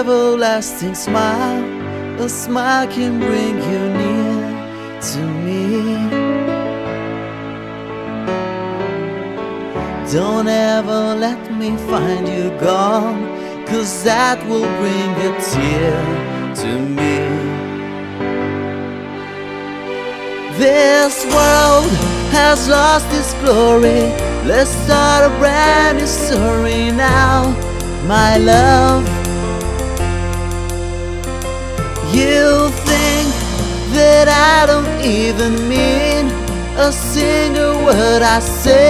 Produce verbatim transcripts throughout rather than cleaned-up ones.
everlasting smile. A smile can bring you near to me. Don't ever let me find you gone, 'cause that will bring a tear to me. This world has lost its glory. Let's start a brand new story now, my love. You think that I don't even mean a single word I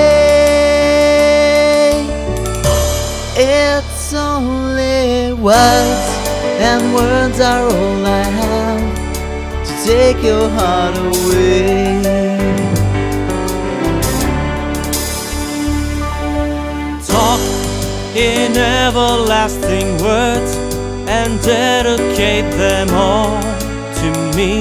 say. It's only words, and words are all I have to take your heart away. Talk in everlasting words and dedicate them all to me.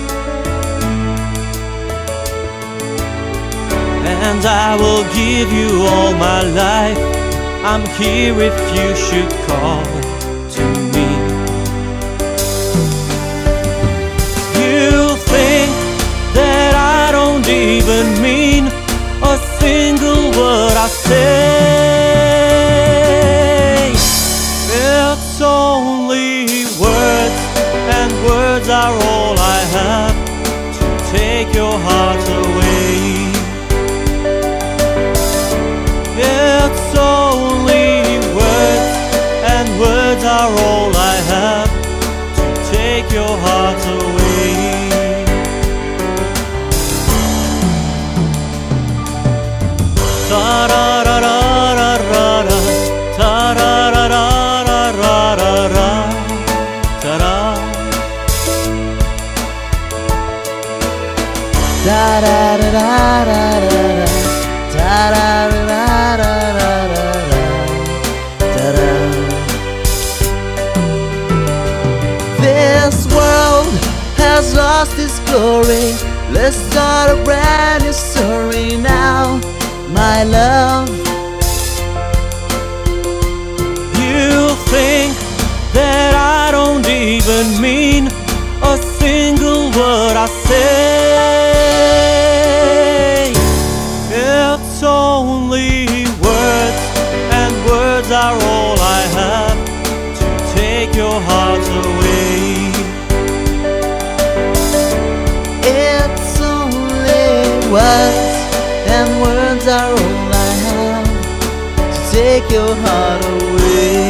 And I will give you all my life. I'm here if you should call to me. You think that I don't even mean a single word I say. It's only words, and words are all I have to take your heart away. It's only words, and words are all I have to take your heart away. Ta-ra-ra-ra-ra-ra-ra, ta-ra-ra-ra-ra-ra-ra, ta-ra. Da-da-da-da-da-da-da, da-da-da-da-da-da-da, da-da. This world has lost its glory. Let's start a brand new story now, my love. You think that I don't even mean a single word I say. It's only words, and words are all I have to take your heart away. It's only words, and words are all I have to take your heart away.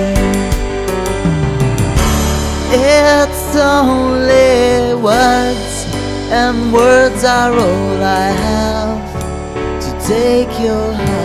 It's only words, and words are all I have to take your heart